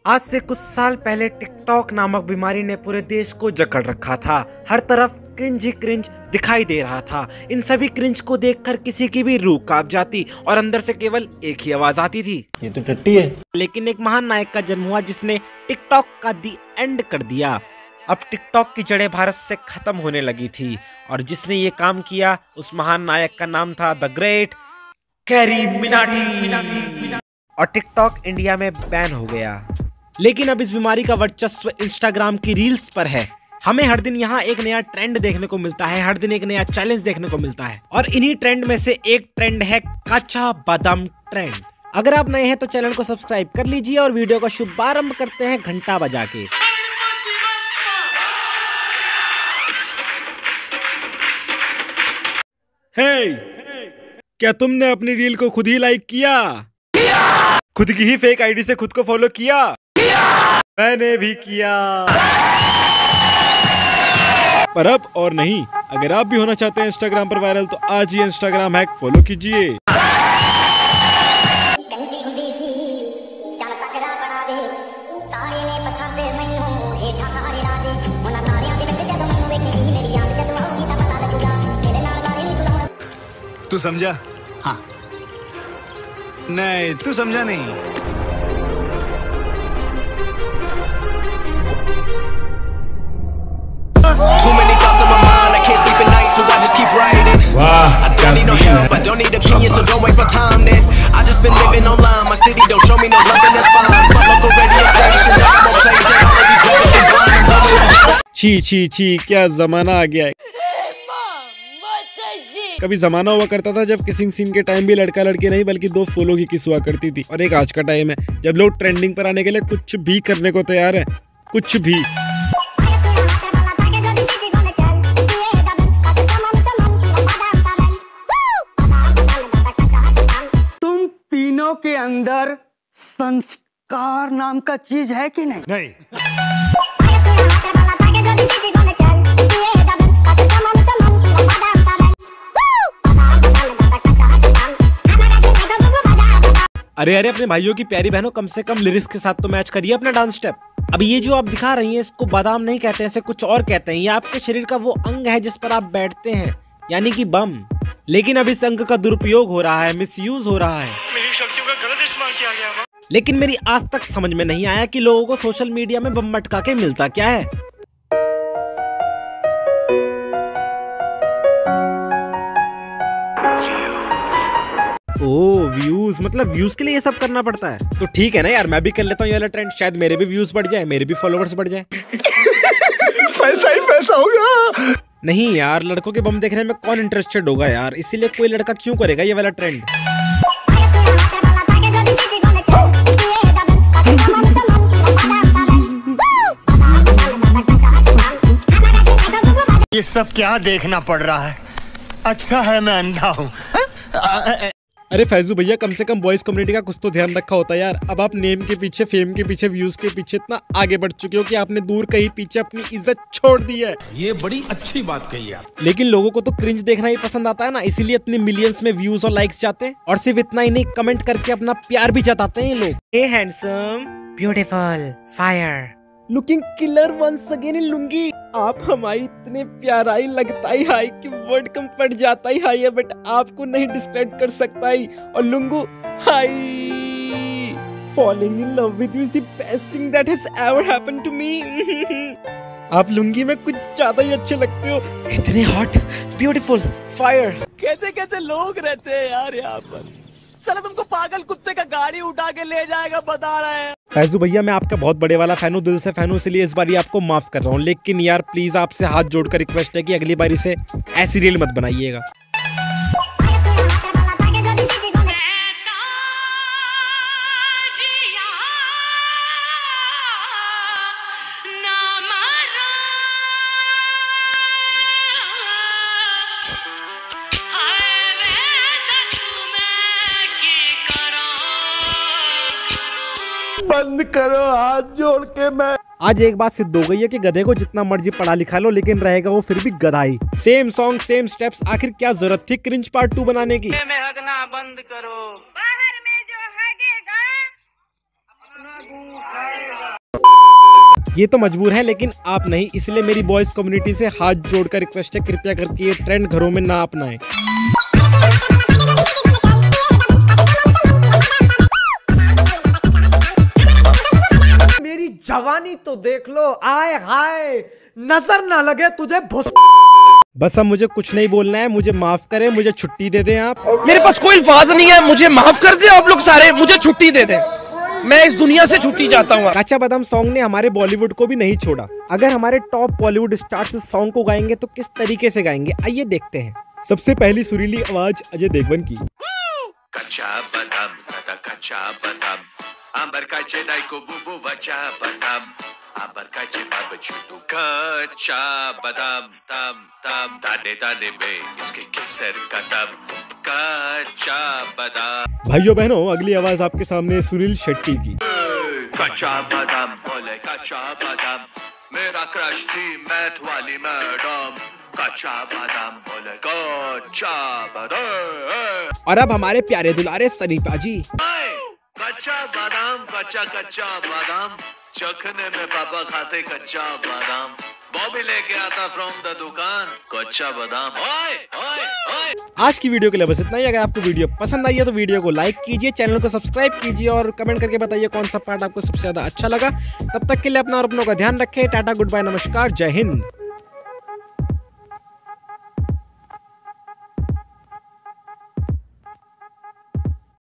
आज से कुछ साल पहले टिकटॉक नामक बीमारी ने पूरे देश को जकड़ रखा था। हर तरफ क्रिंज ही क्रिंज दिखाई दे रहा था। इन सभी क्रिंज को देखकर किसी की भी रूह कांप जाती और अंदर से केवल एक ही आवाज आती थी, ये तो टट्टी है। लेकिन एक महान नायक का जन्म हुआ जिसने टिकटॉक का दी एंड कर दिया। अब टिकटॉक की जड़ें भारत से खत्म होने लगी थी और जिसने ये काम किया उस महान नायक का नाम था द ग्रेट कैरी मिनाटी। और टिकटॉक इंडिया में बैन हो गया। लेकिन अब इस बीमारी का वर्चस्व इंस्टाग्राम की रील्स पर है। हमें हर दिन यहाँ एक नया ट्रेंड देखने को मिलता है, हर दिन एक नया चैलेंज देखने को मिलता है और इन्हीं ट्रेंड में से एक ट्रेंड है कच्चा बादाम ट्रेंड। अगर आप नए हैं तो चैनल को सब्सक्राइब कर लीजिए और वीडियो का शुभारंभ करते हैं घंटा बजा के। हे, क्या तुमने अपनी रील को खुद ही लाइक किया? खुद की ही फेक आईडी से खुद को फॉलो किया? मैंने भी किया। पर अब और नहीं, अगर आप भी होना चाहते हैं इंस्टाग्राम पर वायरल तो आज ही इंस्टाग्राम हैक फॉलो कीजिए। तू समझा? हाँ। नहीं, तू समझा नहीं। Too many thoughts on my mind, I can't sleep at night, so I just keep writing. I don't need no help, I don't need opinions, so don't waste my time then. I just been living online, my city don't show me no love and that's fine. Fuck local radio stations, I'm more plays than all of these rappers combined. I'm done with this. छी छी छी, क्या जमाना आ गया है। कभी जमाना हुआ करता था जब किसिंग सीन के टाइम भी लड़का लड़की नहीं बल्कि दो फूलों की किस हुआ करती थी, और एक आज का टाइम है जब लोग ट्रेंडिंग पर आने के लिए कुछ भी करने को तैयार है, कुछ भी। तुम तीनों के अंदर संस्कार नाम का चीज है कि नहीं? नहीं। अरे अरे अपने भाइयों की प्यारी बहनों, कम से कम लिरिक्स के साथ तो मैच करिए अपना डांस स्टेप। अब ये जो आप दिखा रही हैं इसको बादाम नहीं कहते हैं, इसे कुछ और कहते हैं। ये आपके शरीर का वो अंग है जिस पर आप बैठते हैं, यानी कि बम। लेकिन अब इस अंग का दुरुपयोग हो रहा है, मिसयूज हो रहा है। मेरी शक्तियों का गलत इस्तेमाल किया गया। लेकिन मेरी आज तक समझ में नहीं आया कि लोगों को सोशल मीडिया में बम मटका के मिलता क्या है। ओ व्यूज, मतलब व्यूज के लिए ये सब करना पड़ता है। तो ठीक है ना यार, मैं भी कर लेता हूँ ये वाला ट्रेंड, शायद मेरे भी व्यूज बढ़ जाए, मेरे भी फॉलोवर्स बढ़ जाए। पैसा ही पैसा होगा। नहीं यार, लड़कों के बम देखने में कौन इंटरेस्टेड होगा यार, इसीलिए कोई लड़का क्यों करेगा ये वाला ट्रेंड। ये सब क्या देखना पड़ रहा है? अच्छा है मैं अंधा हूँ। अरे फैजू भैया, कम से कम बॉयज कम्युनिटी का कुछ तो ध्यान रखा होता है यार। अब आप नेम के पीछे, फेम के पीछे, व्यूज के पीछे इतना आगे बढ़ चुके हो कि आपने दूर कहीं पीछे अपनी इज्जत छोड़ दी है। ये बड़ी अच्छी बात कही यार। लेकिन लोगों को तो क्रिंज देखना ही पसंद आता है ना, इसीलिए इतने मिलियंस में व्यूज और लाइक्स जाते हैं। और सिर्फ इतना ही नहीं, कमेंट करके अपना प्यार भी जताते हैं ये लोग। Hey handsome, beautiful, fire, looking killer once again in lungi. आप हमारी इतने प्यारा ही लगता ही हाई कि वर्ड कम पड़ जाता ही हाई है, बट आपको नहीं डिस्क्राइब कर सकता ही। और लुंगू हाई, falling in love with you is the best thing that has ever happened to me. आप लुंगी में कुछ ज्यादा ही अच्छे लगते हो, इतने हॉट, ब्यूटीफुल, फायर। कैसे कैसे लोग रहते हैं यार यहाँ पर। साला तुमको पागल कुत्ते का गाड़ी उठा के ले जाएगा बता रहे हैं। फैजू भैया, मैं आपका बहुत बड़े वाला फैन हूँ, दिल से फैन हूँ, इसलिए इस बार आपको माफ कर रहा हूँ। लेकिन यार प्लीज आपसे हाथ जोड़कर रिक्वेस्ट है कि अगली बारी से ऐसी रील मत बनाइएगा। बंद करो हाथ जोड़ के। मैं आज एक बात सिद्ध हो गई है कि गधे को जितना मर्जी पढ़ा लिखा लो लेकिन रहेगा वो फिर भी गधा ही। सेम सॉन्ग सेम स्टेप्स, आखिर क्या जरूरत थी क्रिंज पार्ट 2 बनाने की। में हगना बंद करो, बाहर में जो हगेगा अपना गू खाएगा। ये तो मजबूर है लेकिन आप नहीं, इसलिए मेरी बॉयज कम्युनिटी से हाथ जोड़कर रिक्वेस्ट है, कृपया करके ये ट्रेंड घरों में ना अपनाएं। मेरी जवानी तो देख लो, आए हाय, नजर ना लगे तुझे बस अब मुझे कुछ नहीं बोलना है, मुझे माफ करें, मुझे छुट्टी दे दें आप। मेरे पास कोई अल्फाज नहीं है, मुझे माफ कर दे आप लोग सारे, मुझे छुट्टी दे दें, मैं इस दुनिया से छुट्टी चाहता हूँ। कच्चा बादाम सॉन्ग ने हमारे बॉलीवुड को भी नहीं छोड़ा। अगर हमारे टॉप बॉलीवुड स्टार्स इस सॉन्ग को गाएंगे तो किस तरीके से गाएंगे, आइए देखते हैं। सबसे पहली सुरीली आवाज अजय देवगन की। कच्चा बादाम, कच्चा बादाम, आंबर का चेदाई को बुबू वचा बादाम, आंबर का चेदाई छुटू कच्चा बादाम, तम तम दाने दाने में इसके केसर का दम, कच्चा बादाम। भाइयों बहनों, अगली आवाज आपके सामने सुनील शेट्टी की। कच्चा बादाम बोले कच्चा बादाम, मेरा क्रश थी मैथ वाली मैडम, कच्चा बादाम बोले कच्चा बादाम। और अब हमारे प्यारे दुलारे शरीफा जी। कच्चा बादाम, कच्चा कच्चा बादाम, चखने में पापा खाते कच्चा बादाम, बॉबी लेके आता फ्रॉम द दुकान कच्चा बादाम। ओए ओए ओए। आज की वीडियो के लिए बस इतना ही। अगर आपको वीडियो पसंद आई है तो वीडियो को लाइक कीजिए, चैनल को सब्सक्राइब कीजिए और कमेंट करके बताइए कौन सा पार्ट आपको सबसे ज्यादा अच्छा लगा। तब तक के लिए अपना और अपनों का ध्यान रखें। टाटा, गुड बाय, नमस्कार, जय हिंद।